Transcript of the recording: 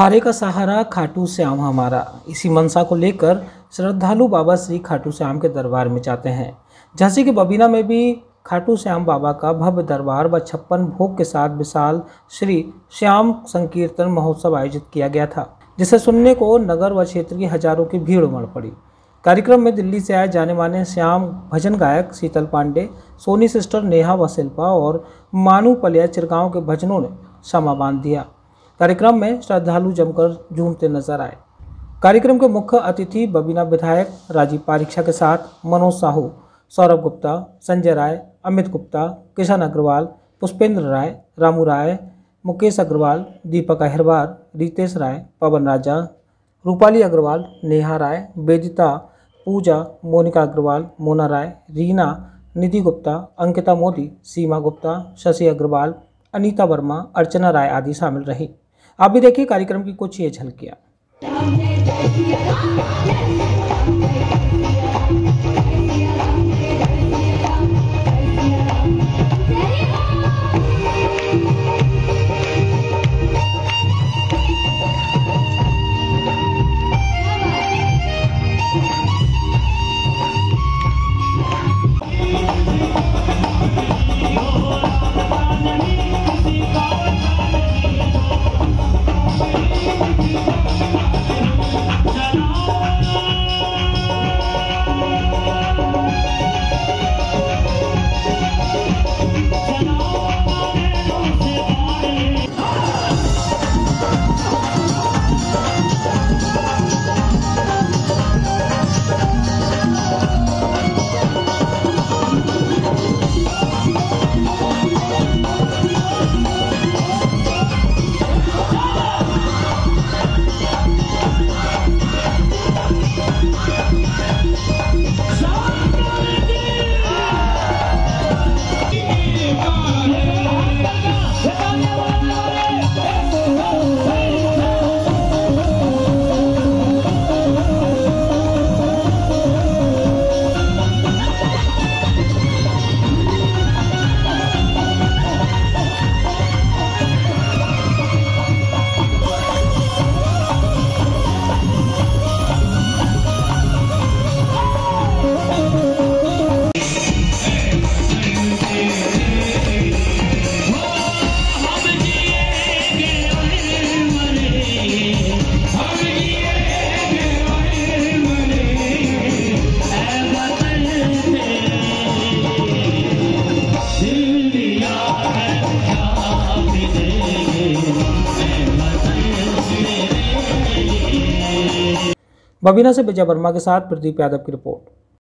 हारे का सहारा खाटू श्याम हमारा। इसी मंशा को लेकर श्रद्धालु बाबा श्री खाटू श्याम के दरबार में जाते हैं। झांसी के बबीना में भी खाटू श्याम बाबा का भव्य दरबार व 56 भोग के साथ विशाल श्री श्याम संकीर्तन महोत्सव आयोजित किया गया था, जिसे सुनने को नगर व क्षेत्र की हजारों की भीड़ उमड़ पड़ी। कार्यक्रम में दिल्ली से आए जाने माने श्याम भजन गायक शीतल पांडे, सोनी सिस्टर नेहा व शिल्पा और मानू पलिया चिरगांव के भजनों ने समा बांध दिया। कार्यक्रम में श्रद्धालु जमकर झूमते नजर आए। कार्यक्रम के मुख्य अतिथि बबीना विधायक राजीव पारीक्षा के साथ मनोज साहू, सौरभ गुप्ता, संजय राय, अमित गुप्ता, किशन अग्रवाल, पुष्पेंद्र राय, रामू राय, मुकेश अग्रवाल, दीपक अहिरवार, रितेश राय, पवन राजा, रूपाली अग्रवाल, नेहा राय, वेदिता, पूजा, मोनिका अग्रवाल, मोना राय, रीना, निधि गुप्ता, अंकिता मोदी, सीमा गुप्ता, शशि अग्रवाल, अनीता वर्मा, अर्चना राय आदि शामिल रही। आप भी देखिए कार्यक्रम की कुछ ये झलकियां। बबीना से विजय वर्मा के साथ प्रदीप यादव की रिपोर्ट।